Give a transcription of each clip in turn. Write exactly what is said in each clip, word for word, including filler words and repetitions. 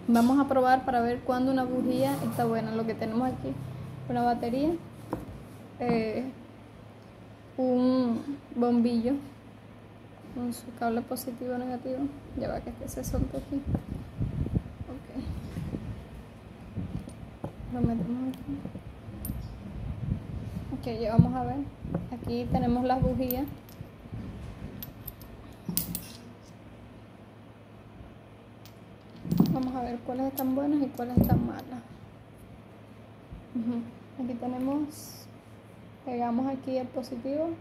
Vamos a probar para ver cuándo una bujía está buena. Lo que tenemos aquí, una batería, eh, un bombillo con su cable positivo o negativo. Ya va que este se soltó aquí. Ok. Lo metemos aquí. Ok, ya vamos a ver. Aquí tenemos las bujías. Vamos a ver cuáles están buenas y cuáles están malas. Uh-huh. Aquí tenemos, pegamos aquí el positivo.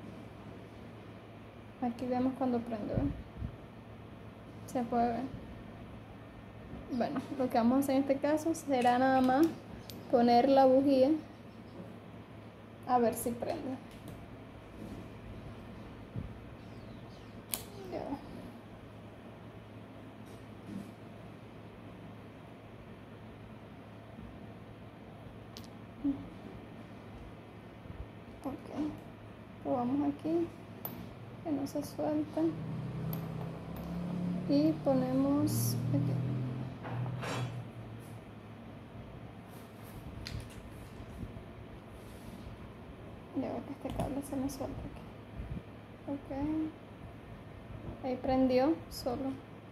Aquí vemos cuando prende, ¿ven? Se puede ver. Bueno, lo que vamos a hacer en este caso será nada más poner la bujía a ver si prende. Ya. Ok, probamos aquí que no se suelta y ponemos aquí. Ya veo que este cable se me suelta aquí. Ok, ahí prendió solo.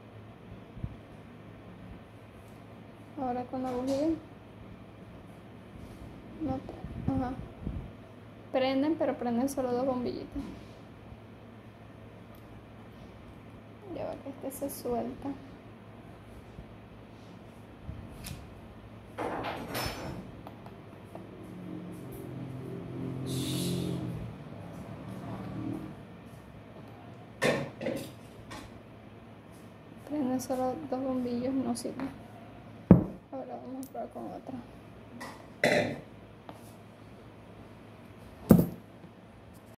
Ahora con la bujía no prende. Ajá. Prenden, pero prenden solo dos bombillitas. Ya va que este se suelta. Prenden solo dos bombillos, no sirve. Ahora vamos a probar con otra.